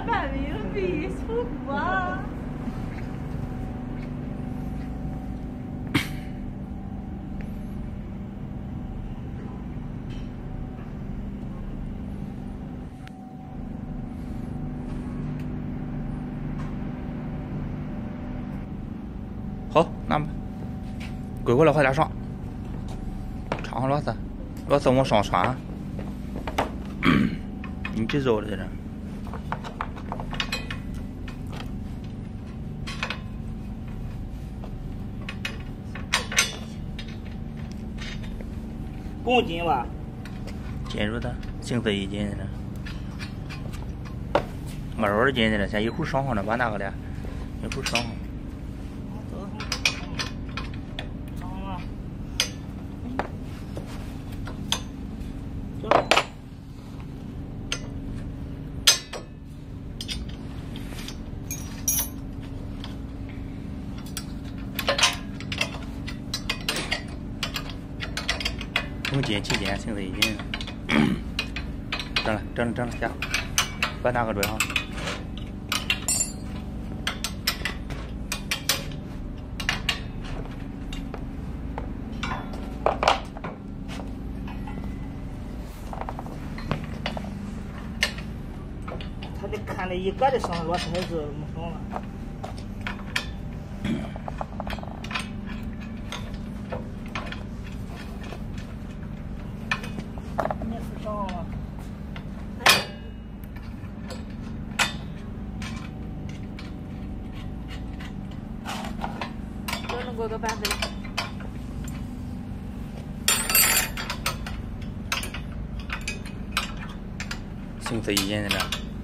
半冥币出国。 好，拿吧，归回来快点上，插上螺丝，螺丝往上穿，你直走的在这。 公斤吧？ 进入的，行色一斤的，没多少斤的了，现在一会儿上好了，把那个的，一会儿上好。5斤7斤，行色一斤。整了下，把那个拽上。 他得看那一个的上螺丝还是没上了。你是上了。 我能过个半分。 行色一斤的了。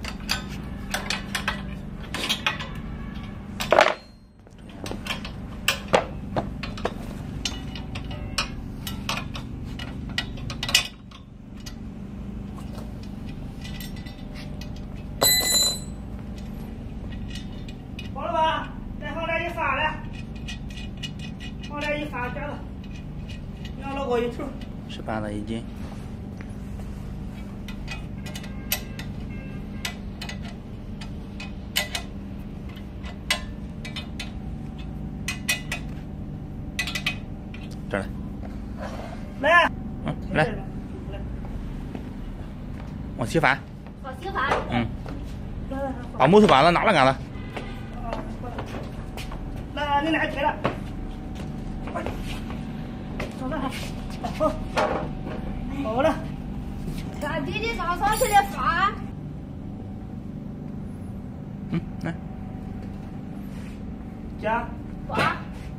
好了吧？再往这一发来，往这一发这了，让老高一头。 是半子1斤。这儿来。 来。 来。往起翻。 往起翻。 把木头板子拿来干了。 来，你俩接了。好。好了。 看弟弟上去的发。 来。 加。 发。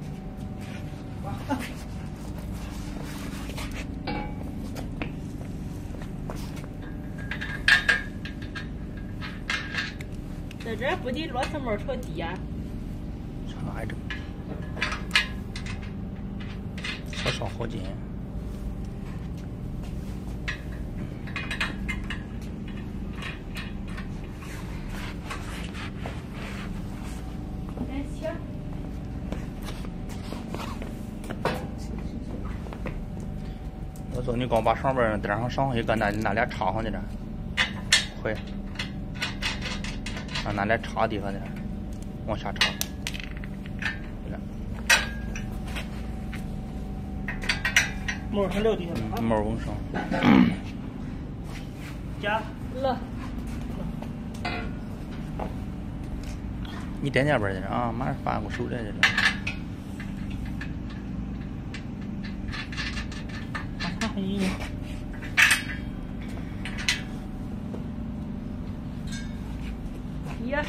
在这不得螺丝帽朝地啊？ 上还整，少少好斤。 行。 我说你刚把上边顶上上一个那俩插上去了，会。让那俩插地方点，往下插。 帽上撂地上。 帽往上。 加。 了。 你点边去啊，马上翻过手来去了。 耶。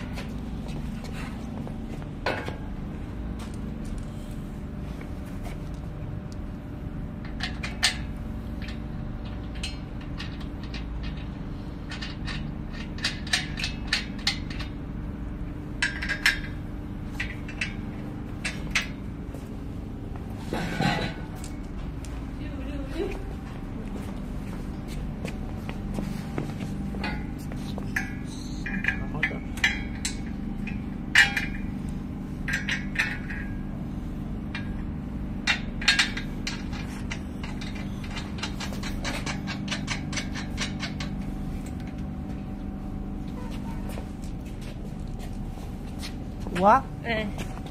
我。 哎。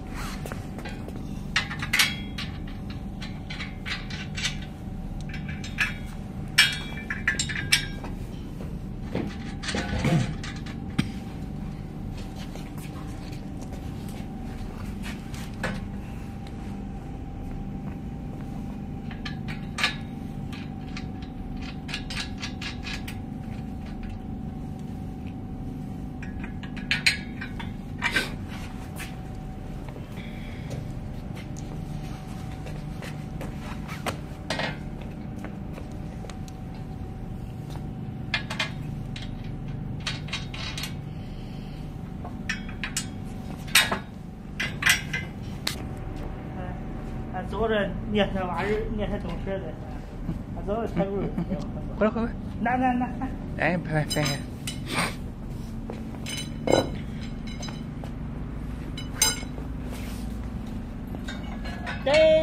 走着捏它玩意儿，捏它东西的，他走着才味儿。 回来回来， 拿。 哎，拍。 对。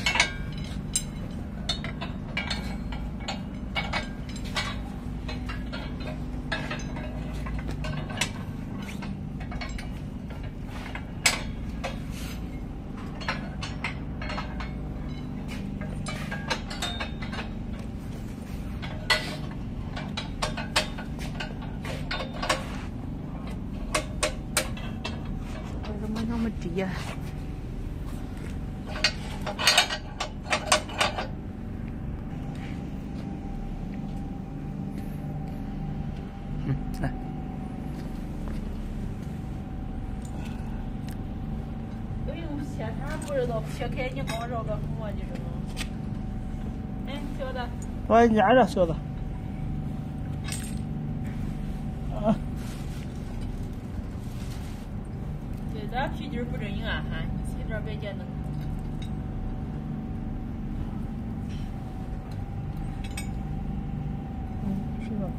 怎么那么低呀？来。 哎呦，切啥不知道，切开你光绕个磨叽着呢。哎，小的。 我捏着小子。 这皮筋不正硬啊，哈，你这别见弄。 是的。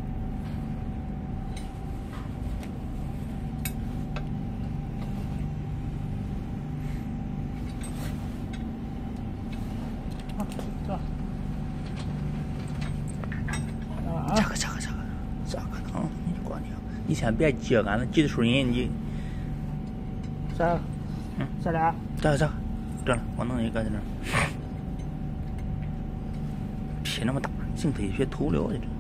这个能，你光听，你先别急，俺们急的时候你。 这俩。 这，对了，我弄一个在那儿，皮那么大，净得学头了的这。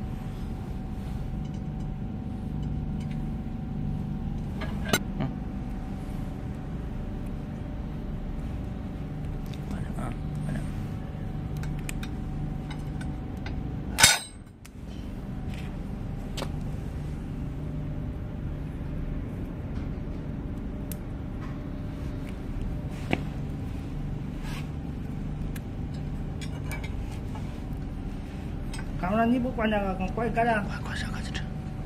刚刚你不关这个，关这个。 关这个去这。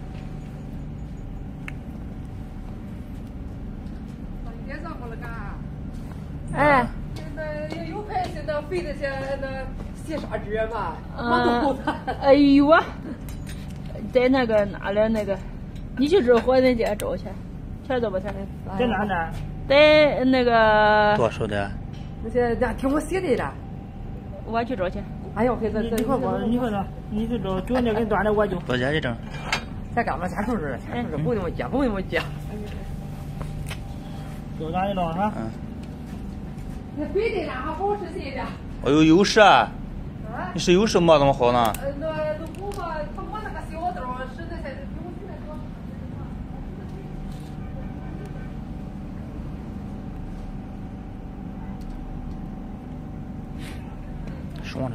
也上过了干。 哎。 那有排现在肥的些那洗砂纸嘛， 哎呦我，在那个哪了那个，你去找火人家找去，钱多不钱？ 在哪呢？ 在那个。 多少的？ 那些咱听我写的了。 我去找去。 哎呦，给这你快说，你就找，就那根断的我就。 多少钱整？ 先干嘛？先收拾，不用接，不用接。 就咱一弄是吧？ 那别的那还保持谁的？ 哦呦，有事啊？你是有事磨这么好呢？ 那不嘛，他磨那个小刀，实在是有那个。 爽着。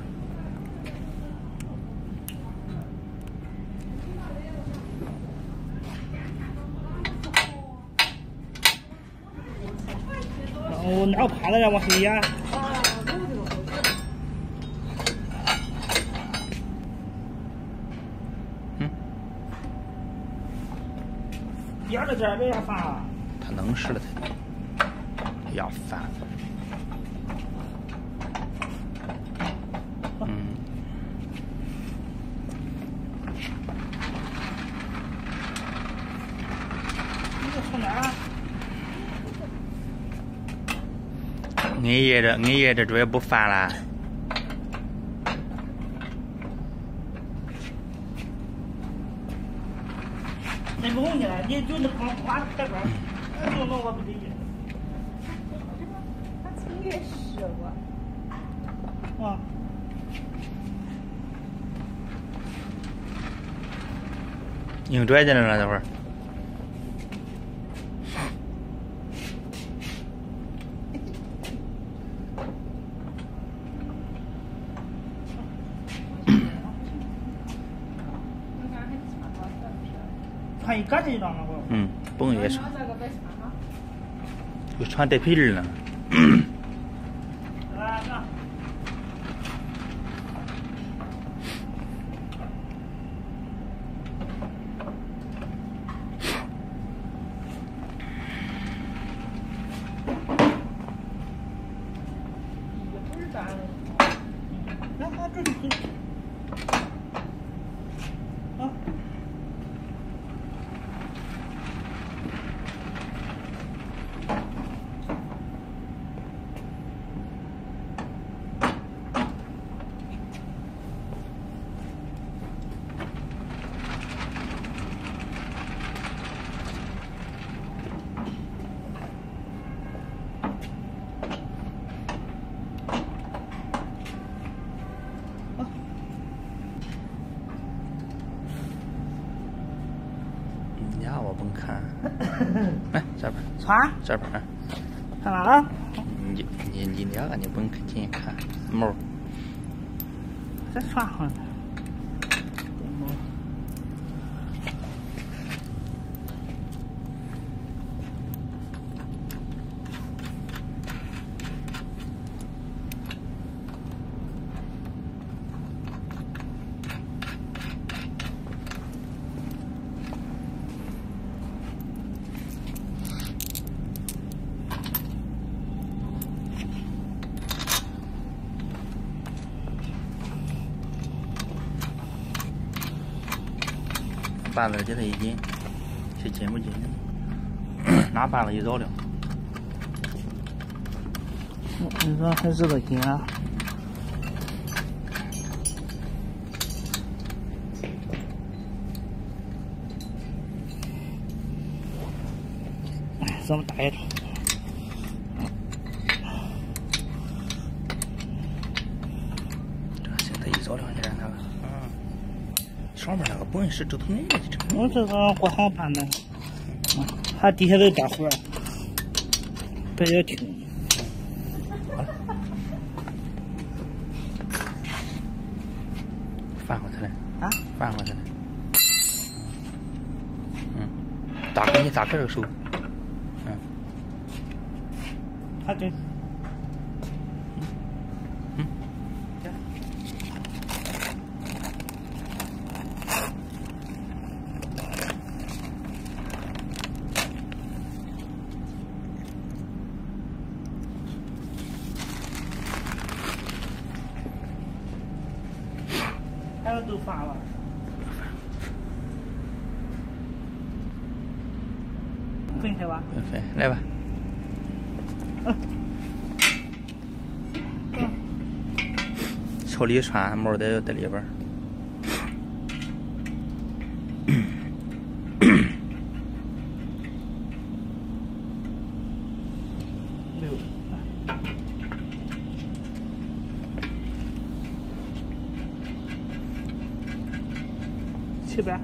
我哪趴着呀？往黑呀？压着这别压翻了。 他能使了他，压翻。 你这从哪儿？ 俺爷这主也不翻了。 那不用去了，你就那光挂这边。 弄我不得劲。 他曾经试过。 啊。 硬拽进来了，这会儿。 穿一个这一张了我。 嗯，绷也穿。就穿带皮儿呢。 来来。那这是。啊。 呀，我甭看。来这边。 穿。 这边。 看哪了？ 你两个你甭进去看毛。 这穿上。 扳子给它一紧，是紧不紧？拿扳子一绕亮。 你说还是个紧啊？哎，咱们打一场。 这现在一绕亮一点那个，上面那个本是这头那个这。 我这个不好办的，它底下都带环，不要听。 翻过去来啊！ 翻过去来。打开你打开这个手。 它对。还有都翻了。分开吧。 分，来吧。朝里穿，毛在里边。 6。700。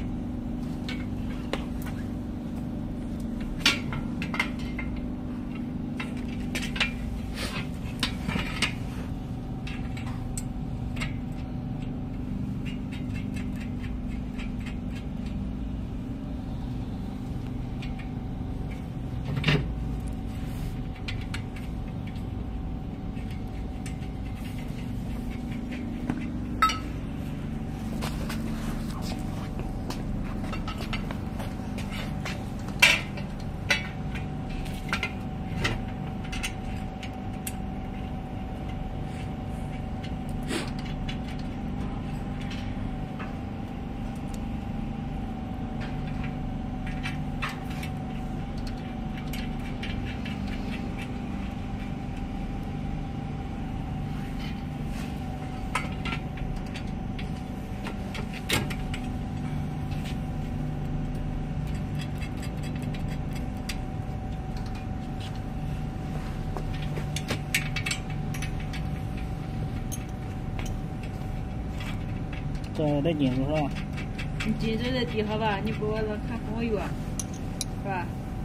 这得进入是吧？ 你金水在地下吧，你给我看朋友，是吧？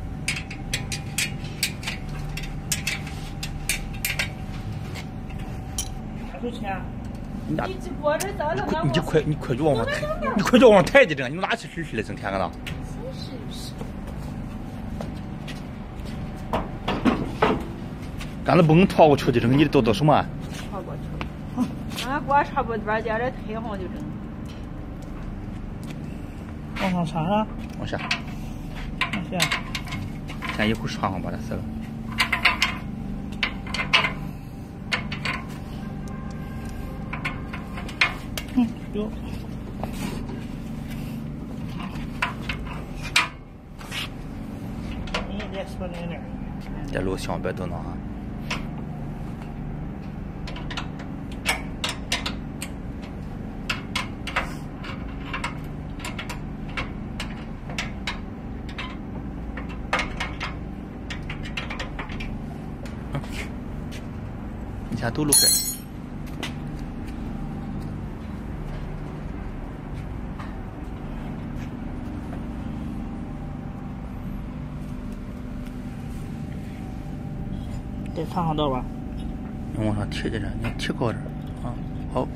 还收钱？ 你咋？ 你这锅这咋了？ 你快就往上抬，你快就往上抬的这，你哪去去了整天个的？刚才不能拖过去的整，你都什么？ 拖过去。俺锅差不多，接着推上就整。 往上插上。 往下。 往下。 先一会儿插上把它撕了。 有。你再说点点。 这路千万别动脑啊！你先走路开。 再插上道吧。 你往上提着，你提高点啊！好，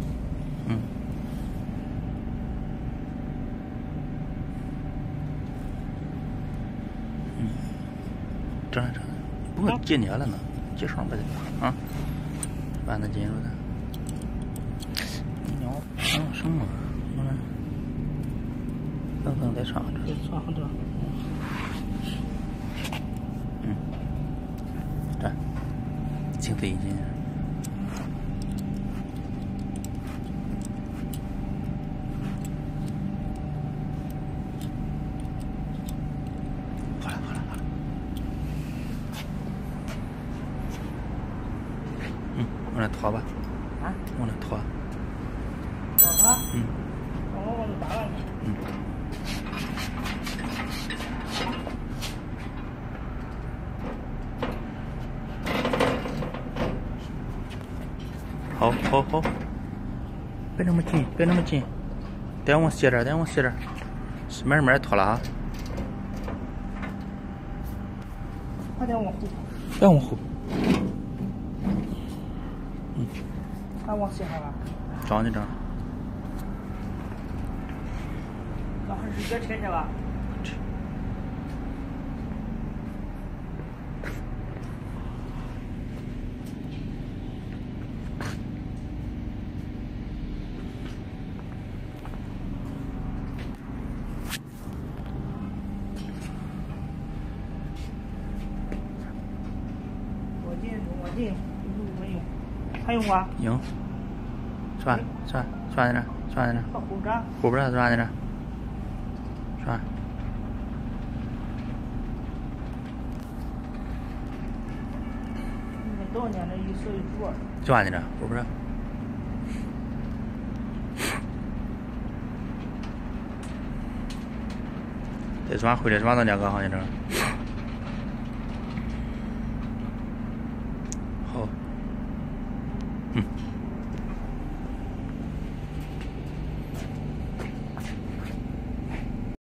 这不会接捏了呢，接上边的啊，把它进入的。鸟什么？等再上这。 再插上这。 这，轻飞一进。好了。往那拖吧。 啊？ 往那拖。 拖它？我往这打了。好，别那么近，再往斜点，慢慢拖了啊。 快点往后。 别往后。 还往斜上了。 长的。 那还是别切吧。我进，没用，还用吗？ 用。转在这，后边转在这，转。 多少年的一手一桌。 转在这，后边。再转回来转到那个行业这。